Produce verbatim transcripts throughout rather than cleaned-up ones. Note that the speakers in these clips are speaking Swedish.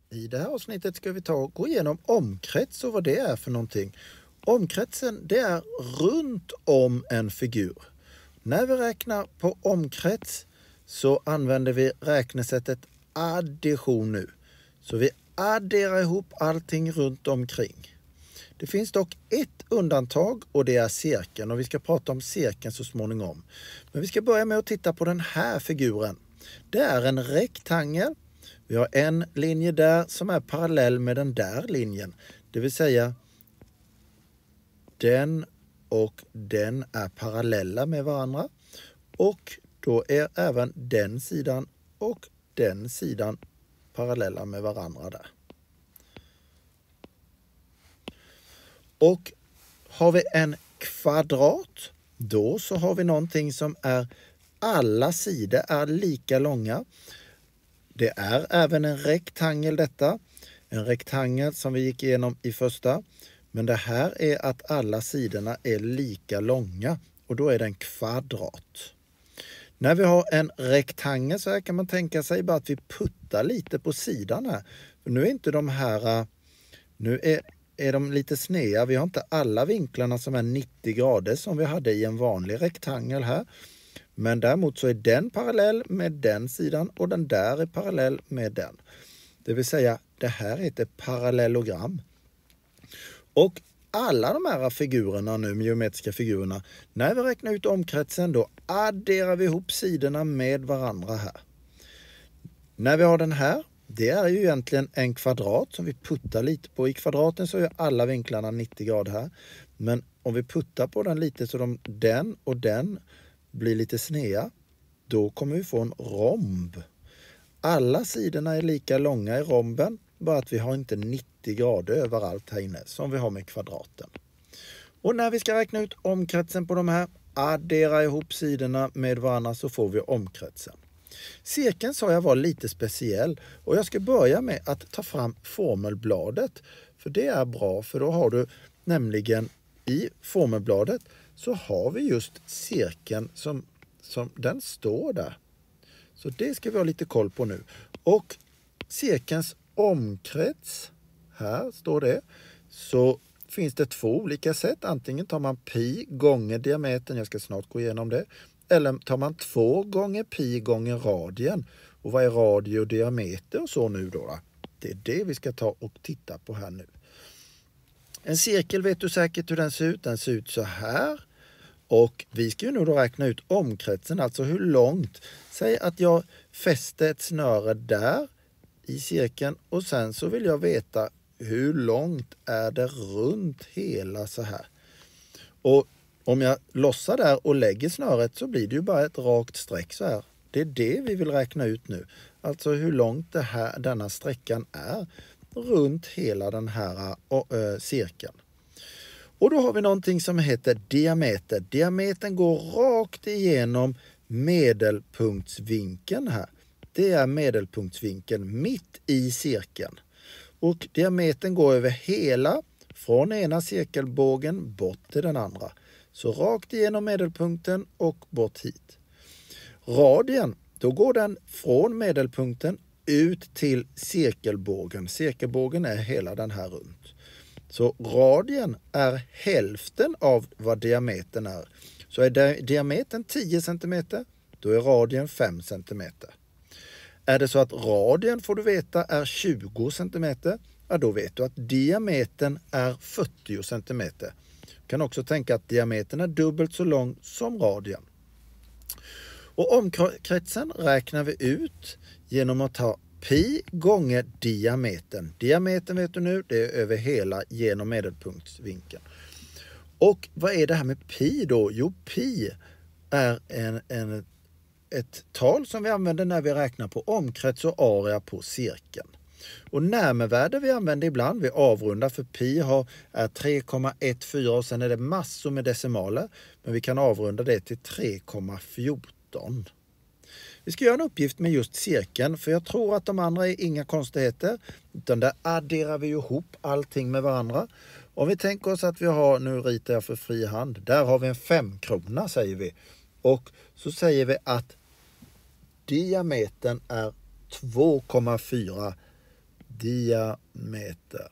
I det här avsnittet ska vi ta och gå igenom omkrets och vad det är för någonting. Omkretsen, det är runt om en figur. När vi räknar på omkrets så använder vi räknesättet addition nu. Så vi adderar ihop allting runt omkring. Det finns dock ett undantag och det är cirkeln, och vi ska prata om cirkeln så småningom. Men vi ska börja med att titta på den här figuren. Det är en rektangel. Vi har en linje där som är parallell med den där linjen. Det vill säga den och den är parallella med varandra. Och då är även den sidan och den sidan parallella med varandra där. Och har vi en kvadrat, då så har vi någonting som är alla sidor är lika långa. Det är även en rektangel detta. En rektangel som vi gick igenom i första. Men det här är att alla sidorna är lika långa och då är det en kvadrat. När vi har en rektangel så här kan man tänka sig bara att vi puttar lite på sidan här. För nu är inte de här, nu är, är de lite sneda. Vi har inte alla vinklarna som är nittio grader som vi hade i en vanlig rektangel här. Men däremot så är den parallell med den sidan och den där är parallell med den. Det vill säga det här heter parallellogram. Och alla de här figurerna nu, geometriska figurerna, när vi räknar ut omkretsen då adderar vi ihop sidorna med varandra här. När vi har den här, det är ju egentligen en kvadrat som vi puttar lite på. I kvadraten så är alla vinklarna nittio grader här. Men om vi puttar på den lite så de, den och den blir lite sneda, då kommer vi få en romb. Alla sidorna är lika långa i romben, bara att vi har inte nittio grader överallt här inne som vi har med kvadraten. Och när vi ska räkna ut omkretsen på de här, addera ihop sidorna med varandra så får vi omkretsen. Cirkeln sa jag var lite speciell och jag ska börja med att ta fram formelbladet. För det är bra, för då har du nämligen i formelbladet så har vi just cirkeln som, som den står där. Så det ska vi ha lite koll på nu. Och cirkelns omkrets, här står det, så finns det två olika sätt. Antingen tar man pi gånger diametern, jag ska snart gå igenom det. Eller tar man två gånger pi gånger radien. Och vad är radie och diameter och så nu då? Det är det vi ska ta och titta på här nu. En cirkel vet du säkert hur den ser ut. Den ser ut så här. Och vi ska ju nu då räkna ut omkretsen, alltså hur långt. Säg att jag fäster ett snöre där i cirkeln och sen så vill jag veta hur långt är det runt hela så här. Och om jag lossar där och lägger snöret så blir det ju bara ett rakt streck så här. Det är det vi vill räkna ut nu. Alltså hur långt det här, denna sträckan är runt hela den här äh, cirkeln. Och då har vi någonting som heter diameter. Diametern går rakt igenom medelpunktsvinkeln här. Det är medelpunktsvinkeln mitt i cirkeln. Och diametern går över hela, från ena cirkelbågen bort till den andra. Så rakt igenom medelpunkten och bort hit. Radien, då går den från medelpunkten ut till cirkelbågen. Cirkelbågen är hela den här runt. Så radien är hälften av vad diametern är. Så är diametern tio centimeter, då är radien fem centimeter. Är det så att radien får du veta är tjugo centimeter, ja då vet du att diametern är fyrtio centimeter. Du kan också tänka att diametern är dubbelt så lång som radien. Och omkretsen räknar vi ut genom att ta pi gånger diametern. Diametern vet du nu, det är över hela genom medelpunktsvinkeln. Och vad är det här med pi då? Jo, pi är en, en, ett tal som vi använder när vi räknar på omkrets och area på cirkeln. Och närmevärde vi använder ibland, vi avrundar för pi har, är tre komma ett fyra och sen är det massor med decimaler. Men vi kan avrunda det till tre komma fjorton. Vi ska göra en uppgift med just cirkeln, för jag tror att de andra är inga konstigheter. Utan där adderar vi ihop allting med varandra. Om vi tänker oss att vi har, nu ritar jag för fri hand, där har vi en femkrona säger vi. Och så säger vi att diametern är två komma fyra. diameter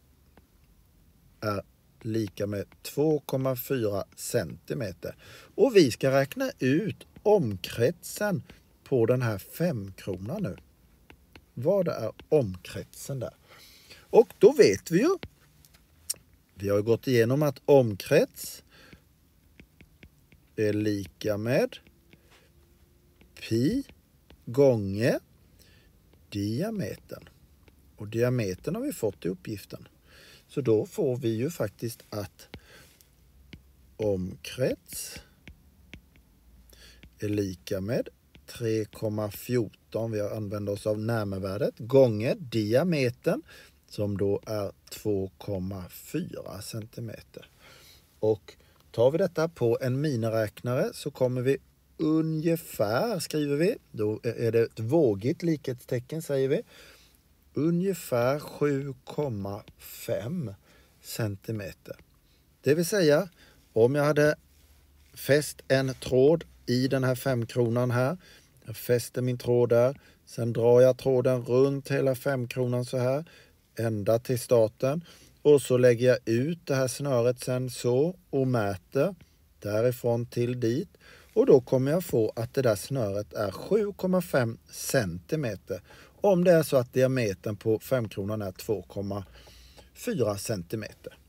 är lika med två komma fyra centimeter. Och vi ska räkna ut omkretsen på den här femkronan nu. Vad är omkretsen där? Och då vet vi ju, vi har gått igenom att omkrets är lika med pi gånger diametern. Och diametern har vi fått i uppgiften. Så då får vi ju faktiskt att omkrets är lika med tre komma fjorton, vi har använt oss av närmevärdet, gånger diametern som då är två komma fyra centimeter. Och tar vi detta på en miniräknare så kommer vi ungefär, skriver vi, då är det ett vågigt likhetstecken säger vi, ungefär sju komma fem centimeter. Det vill säga, om jag hade fäst en tråd i den här femkronan här, jag fäster min tråd där, sen drar jag tråden runt hela femkronan så här, ända till starten, och så lägger jag ut det här snöret sen så och mäter därifrån till dit, och då kommer jag få att det där snöret är sju komma fem centimeter. Om det är så att diametern på femkronan är två komma fyra centimeter.